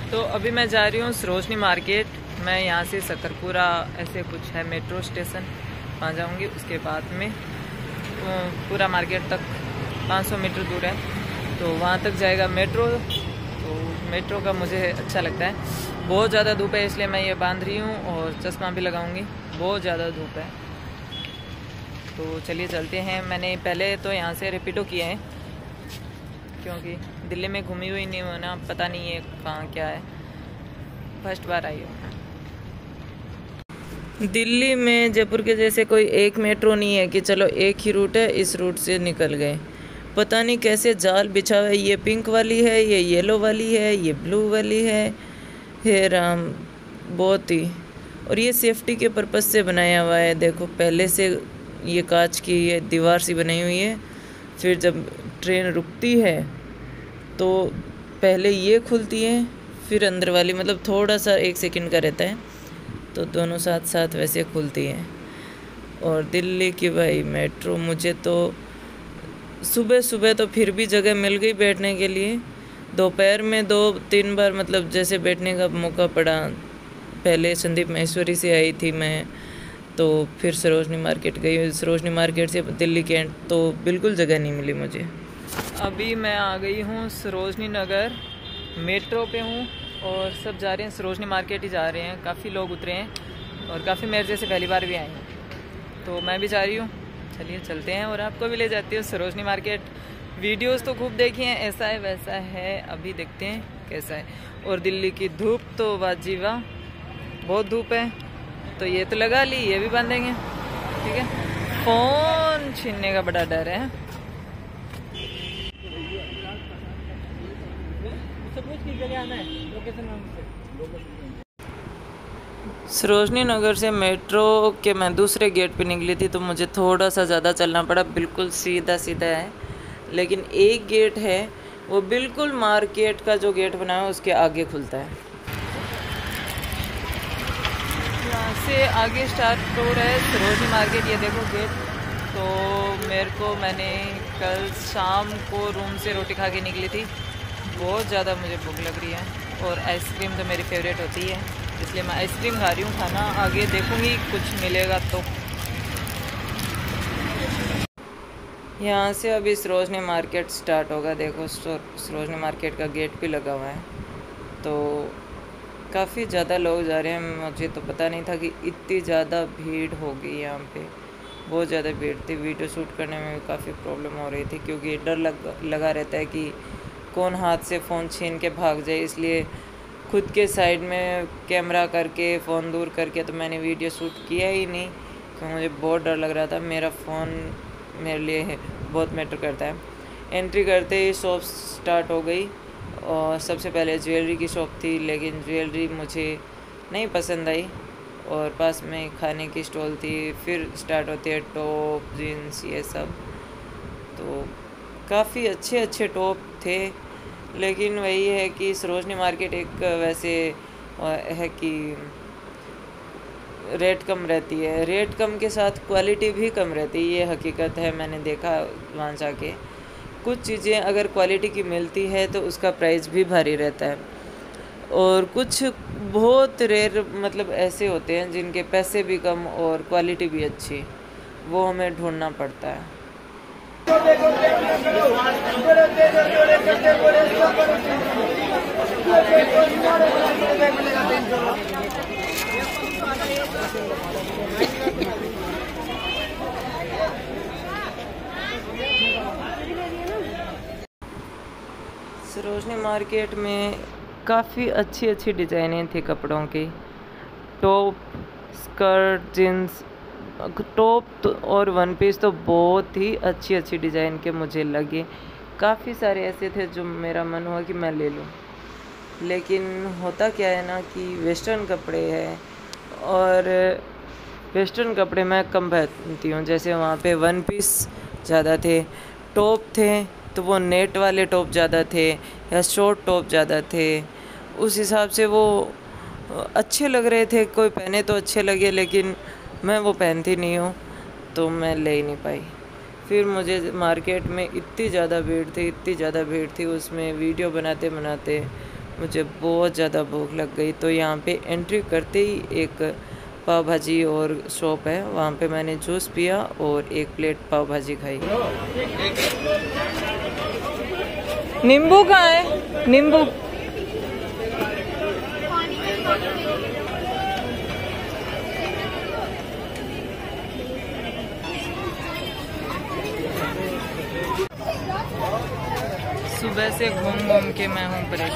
तो अभी मैं जा रही हूँ सरोजनी मार्केट। मैं यहाँ से सकरपुरा ऐसे कुछ है मेट्रो स्टेशन, वहाँ जाऊँगी। उसके बाद में पूरा मार्केट तक 500 मीटर दूर है, तो वहाँ तक जाएगा मेट्रो। तो मेट्रो का मुझे अच्छा लगता है। बहुत ज़्यादा धूप है इसलिए मैं ये बांध रही हूँ और चश्मा भी लगाऊंगी, बहुत ज़्यादा धूप है। तो चलिए चलते हैं। मैंने पहले तो यहाँ से रैपिडो किया है क्योंकि दिल्ली में घूमी हुई नहीं हूँ ना, पता नहीं है कहाँ क्या है, फर्स्ट बार आई हूँ। दिल्ली में जयपुर के जैसे कोई एक मेट्रो नहीं है कि चलो एक ही रूट है, इस रूट से निकल गए। पता नहीं कैसे जाल बिछा हुआ है, ये पिंक वाली है, ये येलो वाली है, ये ब्लू वाली है। हे राम, बहुत ही। और ये सेफ्टी के पर्पज़ से बनाया हुआ है। देखो पहले से ये कांच की ये दीवार सी बनी हुई है, फिर जब ट्रेन रुकती है तो पहले ये खुलती है फिर अंदर वाली, मतलब थोड़ा सा 1 सेकंड का रहता है, तो दोनों साथ साथ वैसे खुलती हैं। और दिल्ली की भाई मेट्रो, मुझे तो सुबह सुबह तो फिर भी जगह मिल गई बैठने के लिए, दोपहर में 2-3 बार मतलब जैसे बैठने का मौका पड़ा। पहले संदीप महेश्वरी से आई थी मैं, तो फिर सरोजनी मार्केट गई, सरोजनी मार्केट से दिल्ली कैंट, तो बिल्कुल जगह नहीं मिली मुझे। अभी मैं आ गई हूँ सरोजनी नगर, मेट्रो पे हूँ और सब जा रहे हैं सरोजनी मार्केट ही जा रहे हैं। काफ़ी लोग उतरे हैं और काफ़ी मेरे जैसे पहली बार भी आए हैं, तो मैं भी जा रही हूँ। चलिए चलते हैं और आपको भी ले जाती हूँ सरोजनी मार्केट। वीडियोस तो खूब देखी हैं, ऐसा है वैसा है, अभी देखते हैं कैसा है। और दिल्ली की धूप तो वाजिबा, बहुत धूप है, तो ये तो लगा ली, ये भी बांधेंगे, ठीक है। फ़ोन छीनने का बड़ा डर है। सरोजनी नगर से मेट्रो के मैं दूसरे गेट पे निकली थी, तो मुझे थोड़ा सा ज़्यादा चलना पड़ा। बिल्कुल सीधा सीधा है, लेकिन एक गेट है वो बिल्कुल मार्केट का जो गेट बना है उसके आगे खुलता है। यहाँ से आगे स्टार्ट हो रहा है सरोजनी मार्केट। ये देखो गेट। तो मैंने कल शाम को रूम से रोटी खा के निकली थी, बहुत ज़्यादा मुझे भूख लग रही है और आइसक्रीम तो मेरी फेवरेट होती है, इसलिए मैं आइसक्रीम खा रही हूँ। खाना आगे देखूँगी कुछ मिलेगा तो। यहाँ से अभी सरोजनी मार्केट स्टार्ट होगा। देखो सरोजनी मार्केट का गेट भी लगा हुआ है, तो काफ़ी ज़्यादा लोग जा रहे हैं। मुझे तो पता नहीं था कि इतनी ज़्यादा भीड़ होगी यहाँ पे, बहुत ज़्यादा भीड़ थी। वीडियो शूट करने में भी काफ़ी प्रॉब्लम हो रही थी क्योंकि डर लगा रहता है कि कौन हाथ से फ़ोन छीन के भाग जाए, इसलिए खुद के साइड में कैमरा करके फ़ोन दूर करके तो मैंने वीडियो शूट किया ही नहीं, क्योंकि मुझे बहुत डर लग रहा था। मेरा फ़ोन मेरे लिए बहुत मैटर करता है। एंट्री करते ही शॉप स्टार्ट हो गई और सबसे पहले ज्वेलरी की शॉप थी, लेकिन ज्वेलरी मुझे नहीं पसंद आई। और पास में खाने की स्टॉल थी, फिर स्टार्ट होती है टॉप, जीन्स, ये सब। तो काफ़ी अच्छे टॉप थे, लेकिन वही है कि सरोजनी मार्केट एक वैसे है कि रेट कम रहती है, रेट कम के साथ क्वालिटी भी कम रहती है, ये हकीकत है। मैंने देखा वहाँ जाके, कुछ चीज़ें अगर क्वालिटी की मिलती है तो उसका प्राइस भी भारी रहता है, और कुछ बहुत रेयर मतलब ऐसे होते हैं जिनके पैसे भी कम और क्वालिटी भी अच्छी, वो हमें ढूंढना पड़ता है। सरोजनी मार्केट में काफ़ी अच्छी डिज़ाइनें थी कपड़ों की। टॉप, स्कर्ट, जीन्स, टॉप और वन पीस तो बहुत ही अच्छी डिज़ाइन के मुझे लगे। काफ़ी सारे ऐसे थे जो मेरा मन हुआ कि मैं ले लूँ, लेकिन होता क्या है ना कि वेस्टर्न कपड़े हैं और वेस्टर्न कपड़े मैं कम पहनती हूँ। जैसे वहाँ पे वन पीस ज़्यादा थे, टॉप थे तो वो नेट वाले टॉप ज़्यादा थे या शॉर्ट टॉप ज़्यादा थे, उस हिसाब से वो अच्छे लग रहे थे। कोई पहने तो अच्छे लगे, लेकिन मैं वो पहनती नहीं हूँ, तो मैं ले ही नहीं पाई। फिर मुझे मार्केट में इतनी ज़्यादा भीड़ थी, उसमें वीडियो बनाते मुझे बहुत ज़्यादा भूख लग गई। तो यहाँ पे एंट्री करते ही एक पाव भाजी और शॉप है, वहाँ पे मैंने जूस पिया और एक प्लेट पाव भाजी खाई। नींबू कहाँ है? नींबू सुबह से घूम घूम के मैं हूँ परेशान।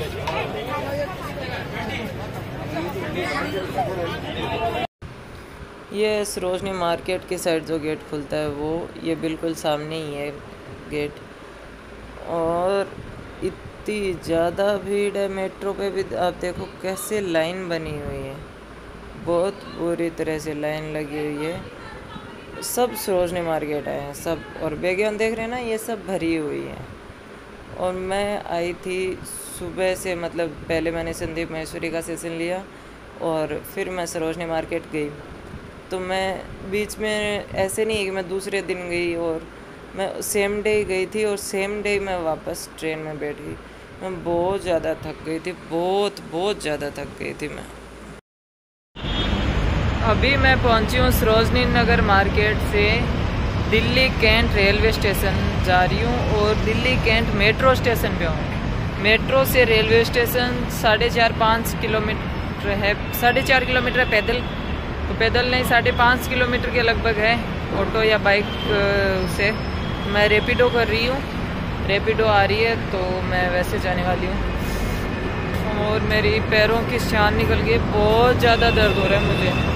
ये सरोजनी मार्केट के साइड जो गेट खुलता है वो ये बिल्कुल सामने ही है गेट। और इतनी ज़्यादा भीड़ है मेट्रो पे भी, आप देखो कैसे लाइन बनी हुई है, बहुत बुरी तरह से लाइन लगी हुई है। सब सरोजनी मार्केट आए हैं सब, और बेगन देख रहे हैं ना, ये सब भरी हुई है। और मैं आई थी सुबह से, मतलब पहले मैंने संदीप महेश्वरी का सेशन लिया और फिर मैं सरोजनी मार्केट गई। तो मैं बीच में ऐसे नहीं है कि मैं दूसरे दिन गई, और मैं सेम डे गई थी और सेम डे मैं वापस ट्रेन में बैठ गई। मैं बहुत ज़्यादा थक गई थी, बहुत ज़्यादा थक गई थी मैं। अभी मैं पहुंची हूँ सरोजनी नगर मार्केट से दिल्ली कैंट रेलवे स्टेशन जा रही हूँ, और दिल्ली कैंट मेट्रो स्टेशन पे हूँ। मेट्रो से रेलवे स्टेशन 4.5 किलोमीटर है, 4.5 किलोमीटर है पैदल, तो पैदल नहीं 5.5 किलोमीटर के लगभग है ऑटो या बाइक से। मैं रैपिडो कर रही हूँ, रैपिडो आ रही है तो मैं वैसे जाने वाली हूँ। और मेरी पैरों की शान निकल गई, बहुत ज़्यादा दर्द हो रहा है मुझे।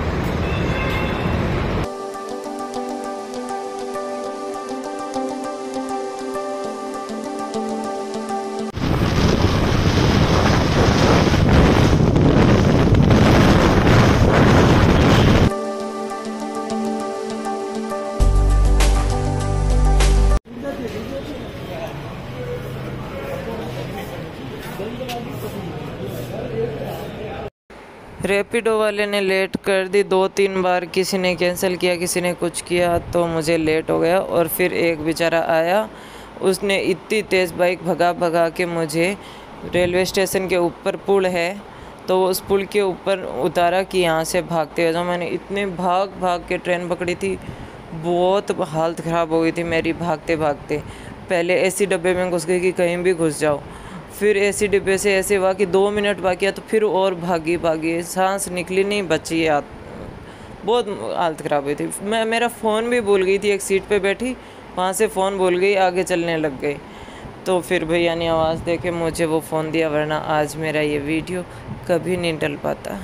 रैपिडो वाले ने लेट कर दी 2-3 बार, किसी ने कैंसिल किया, किसी ने कुछ किया, तो मुझे लेट हो गया। और फिर एक बेचारा आया, उसने इतनी तेज़ बाइक भगा के मुझे रेलवे स्टेशन के ऊपर पुल है तो उस पुल के ऊपर उतारा कि यहाँ से भागते हुए जाओ। मैंने इतने भाग के ट्रेन पकड़ी थी, बहुत हालत ख़राब हो गई थी मेरी भागते। पहले एसी डब्बे में घुस गई कि कहीं भी घुस जाओ, फिर एसी डिब्बे से ऐसे हुआ कि 2 मिनट बाकी है, तो फिर और भागी, सांस निकली नहीं बची याद, बहुत हालत ख़राब हुई थी। मेरा फ़ोन भी भूल गई थी, एक सीट पे बैठी, वहाँ से फ़ोन भूल गई, आगे चलने लग गई। तो फिर भैया ने आवाज़ दे के मुझे वो फ़ोन दिया, वरना आज मेरा ये वीडियो कभी नहीं डल पाता।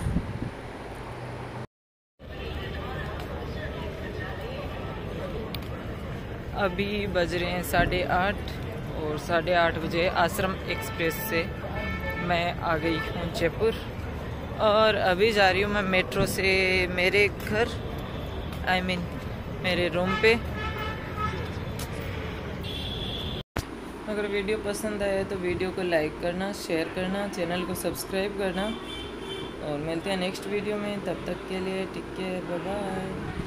अभी बज रहे हैं 8:30 और 8:30 बजे आश्रम एक्सप्रेस से मैं आ गई हूँ जयपुर, और अभी जा रही हूँ मैं मेट्रो से मेरे घर, मेरे रूम पे। अगर वीडियो पसंद आए तो वीडियो को लाइक करना, शेयर करना, चैनल को सब्सक्राइब करना, और मिलते हैं नेक्स्ट वीडियो में। तब तक के लिए टेक केयर, बाय बाय।